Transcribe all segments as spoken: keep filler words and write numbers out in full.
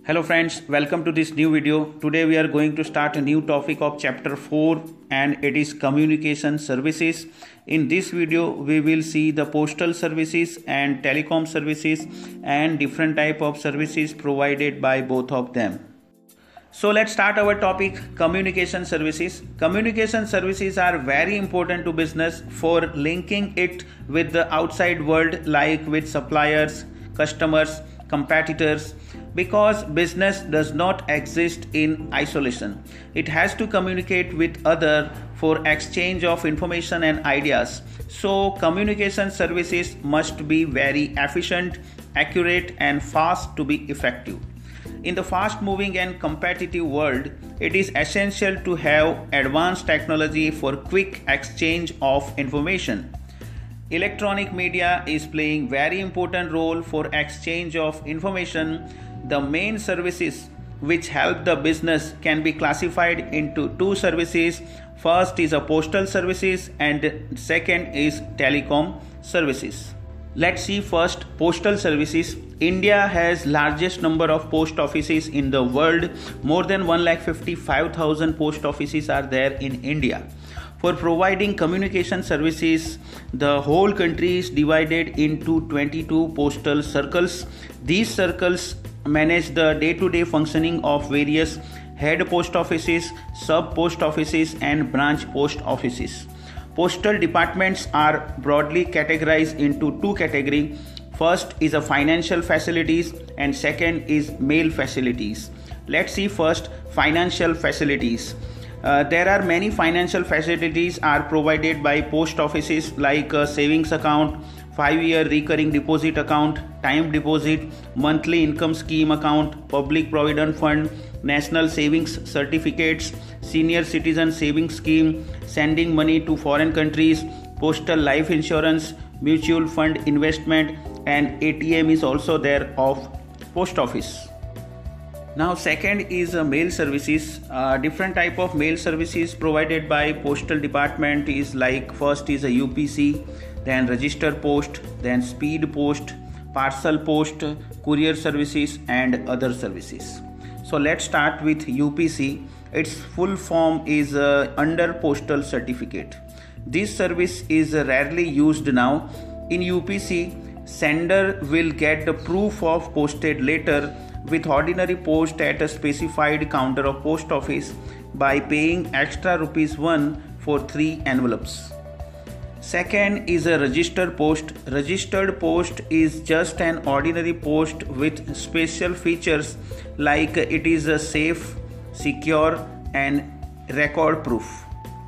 Hello friends, welcome to this new video. Today we are going to start a new topic of chapter four and it is communication services. In this video we will see the postal services and telecom services and different type of services provided by both of them. So let's start our topic, communication services. Communication services are very important to business for linking it with the outside world, like with suppliers, customers, competitors, because business does not exist in isolation. It has to communicate with other for exchange of information and ideas. So communication services must be very efficient, accurate and fast to be effective. In the fast moving and competitive world, it is essential to have advanced technology for quick exchange of information. Electronic media is playing very important role for exchange of information. The main services which help the business can be classified into two services. First is a postal services and second is telecom services. Let's see first postal services. India has largest number of post offices in the world. More than one lakh fifty-five thousand post offices are there in India. For providing communication services, the whole country is divided into twenty-two postal circles. These circles manage the day-to-day functioning of various head post offices, sub post offices and branch post offices. Postal departments are broadly categorized into two categories. First is a financial facilities and second is mail facilities. Let's see first financial facilities. Uh, there are many financial facilities are provided by post offices, like a savings account, five-year recurring deposit account, time deposit, monthly income scheme account, public provident fund, national savings certificates, senior citizen savings scheme, sending money to foreign countries, postal life insurance, mutual fund investment, and A T M is also there of post office. Now second is uh, mail services. Uh, different type of mail services provided by postal department is like, first is a U P C, then register post, then speed post, parcel post, courier services and other services. So let's start with U P C. Its full form is uh, under postal certificate. This service is uh, rarely used now. In U P C, sender will get the proof of posted letter with ordinary post at a specified counter of post office by paying extra rupees one for three envelopes. Second is a registered post. Registered post is just an ordinary post with special features, like it is a safe, secure and record proof.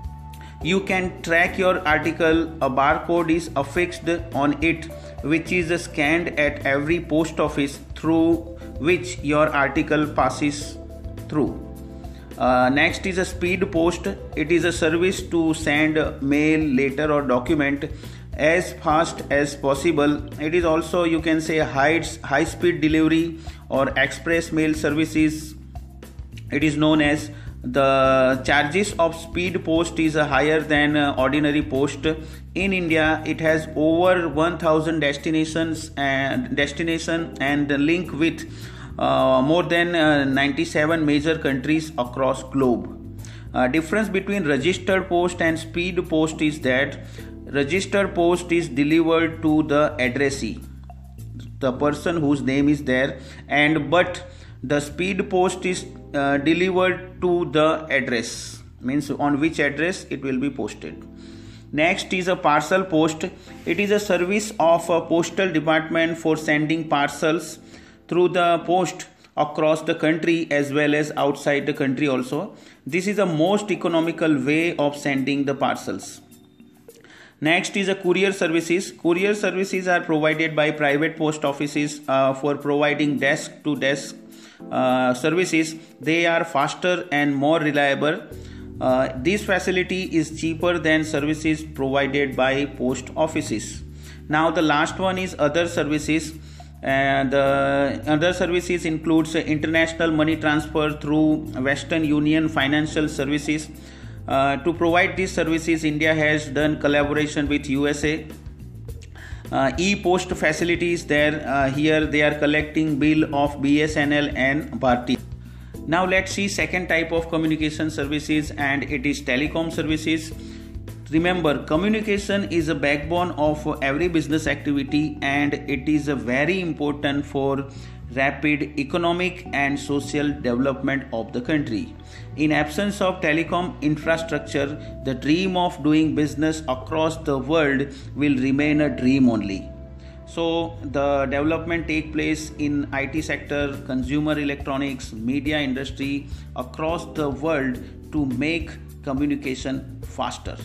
You can track your article. A barcode is affixed on it, which is scanned at every post office through which your article passes through. Uh, next is a speed post. It is a service to send mail, letter or document as fast as possible. It is also, you can say, high, high speed delivery or express mail services. It is known as, the charges of speed post is higher than ordinary post. In India, it has over one thousand destinations and destination and link with uh, more than uh, ninety-seven major countries across globe. Uh, difference between registered post and speed post is that registered post is delivered to the addressee, the person whose name is there, and but the speed post is uh, delivered to the address, means on which address it will be posted. Next is a parcel post. It is a service of a postal department for sending parcels through the post across the country as well as outside the country also. This is the most economical way of sending the parcels. Next is a courier services. Courier services are provided by private post offices uh, for providing desk to desk uh, services. They are faster and more reliable. Uh, this facility is cheaper than services provided by post offices. Now the last one is other services. And the other services includes international money transfer through Western Union Financial Services. Uh, to provide these services, India has done collaboration with U S A. uh, e-post facilities there. Uh, here they are collecting bill of B S N L and Bharti. Now let's see second type of communication services, and it is telecom services. Remember, communication is a backbone of every business activity, and it is a very important for rapid economic and social development of the country. In absence of telecom infrastructure, the dream of doing business across the world will remain a dream only. So the development take place in I T sector, consumer electronics, media industry across the world to make communication faster.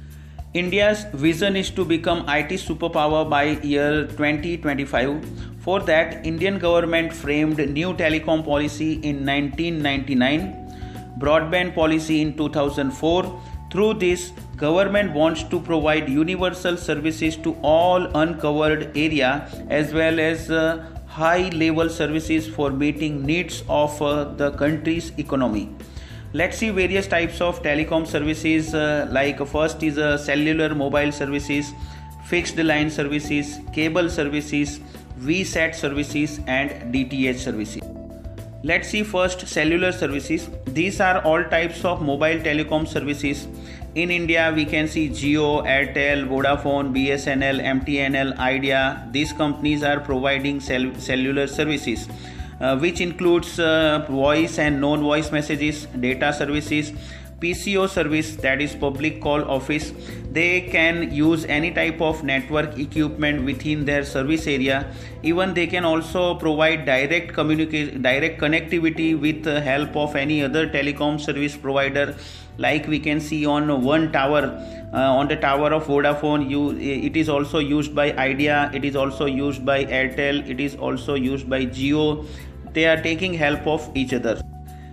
India's vision is to become I T superpower by year twenty twenty-five. For that, Indian government framed new telecom policy in nineteen ninety-nine, broadband policy in two thousand four. Through this, government wants to provide universal services to all uncovered area as well as uh, high level services for meeting needs of uh, the country's economy. Let's see various types of telecom services. Uh, like first is uh, cellular mobile services, fixed line services, cable services, V SAT services, and D T H services. Let's see first cellular services. These are all types of mobile telecom services. In India, we can see Jio, Airtel, Vodafone, B S N L, M T N L, Idea. These companies are providing cell- cellular services. Uh, which includes uh, voice and non-voice messages, data services, P C O service, that is public call office. They can use any type of network equipment within their service area. Even they can also provide direct communication, direct connectivity with the help of any other telecom service provider. Like we can see on one tower, uh, on the tower of Vodafone, you, it is also used by Idea, it is also used by Airtel, it is also used by Jio. They are taking help of each other.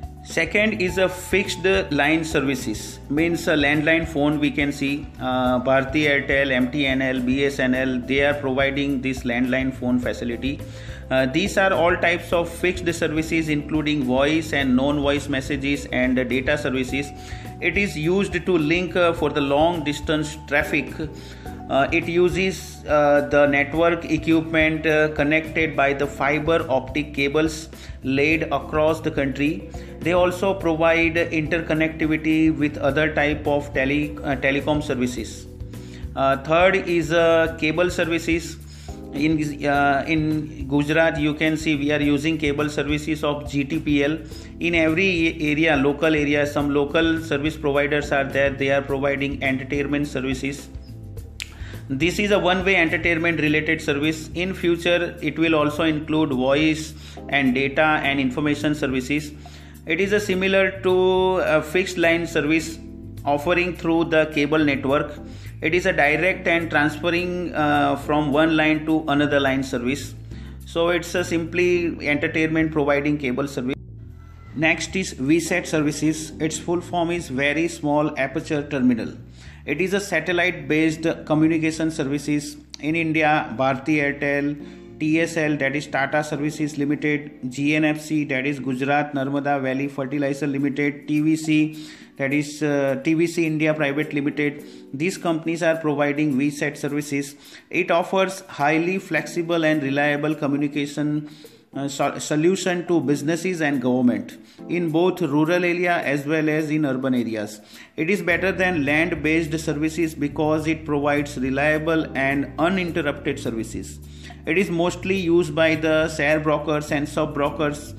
Second is a fixed line services, means a landline phone. We can see uh, Bharti Airtel, M T N L, B S N L, they are providing this landline phone facility. Uh, these are all types of fixed services including voice and non-voice messages and data services. It is used to link uh, for the long distance traffic. Uh, it uses uh, the network equipment uh, connected by the fiber optic cables laid across the country. They also provide interconnectivity with other type of tele, uh, telecom services. Uh, third is uh, cable services. In uh, in Gujarat, you can see we are using cable services of G T P L. In every area, local area, some local service providers are there. They are providing entertainment services. This is a one-way entertainment related service. In future, it will also include voice and data and information services. It is a similar to a fixed line service offering through the cable network. It is a direct and transferring uh, from one line to another line service. So it's a simply entertainment providing cable service. Next is V SAT services. Its full form is Very Small Aperture Terminal. It is a satellite based communication services. In India, Bharti Airtel, T S L, that is Tata Services Limited, G N F C, that is Gujarat Narmada Valley Fertilizer Limited, T V C, that is uh, T V C India Private Limited. These companies are providing V SAT services. It offers highly flexible and reliable communication uh, so- solution to businesses and government in both rural area as well as in urban areas. It is better than land based services because it provides reliable and uninterrupted services. It is mostly used by the share brokers and sub brokers.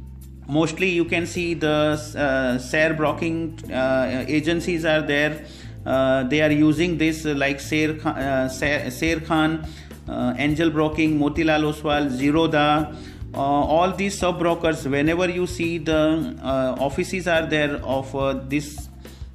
Mostly you can see the uh, share broking uh, agencies are there. Uh, they are using this uh, like Sher Khan, uh, Sher Khan uh, Angel Broking, Motilal Oswal, Zerodha. Uh, all these sub brokers, whenever you see the uh, offices are there of uh, this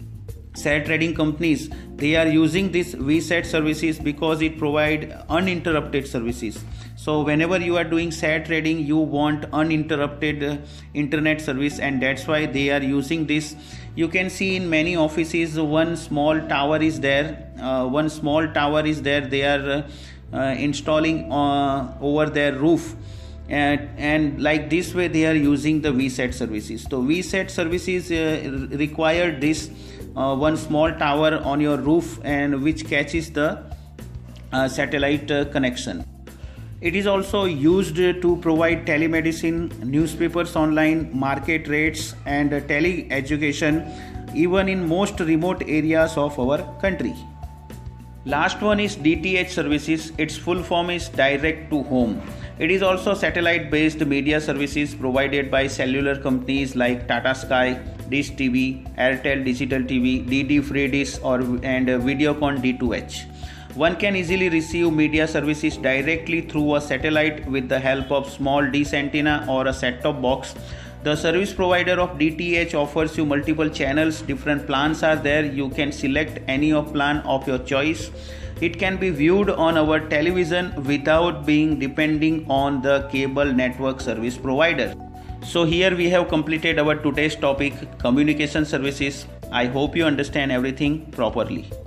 share trading companies, they are using this V SAT services because it provide uninterrupted services. So whenever you are doing share trading, you want uninterrupted uh, internet service, and that's why they are using this. You can see in many offices one small tower is there. Uh, one small tower is there. They are uh, uh, installing uh, over their roof. And, and like this way they are using the V SAT services. So V SAT services uh, require this uh, one small tower on your roof, and which catches the uh, satellite uh, connection. It is also used to provide telemedicine, newspapers online, market rates, and tele-education even in most remote areas of our country. Last one is D T H services. Its full form is direct to home. It is also satellite based media services provided by cellular companies like Tata Sky, Dish T V, Airtel Digital T V, D D Free Dish or and Videocon D two H. One can easily receive media services directly through a satellite with the help of small dish antenna or a set-top box. The service provider of D T H offers you multiple channels. Different plans are there. You can select any of plan of your choice. It can be viewed on our television without being depending on the cable network service provider. So here we have completed our today's topic, communication services. I hope you understand everything properly.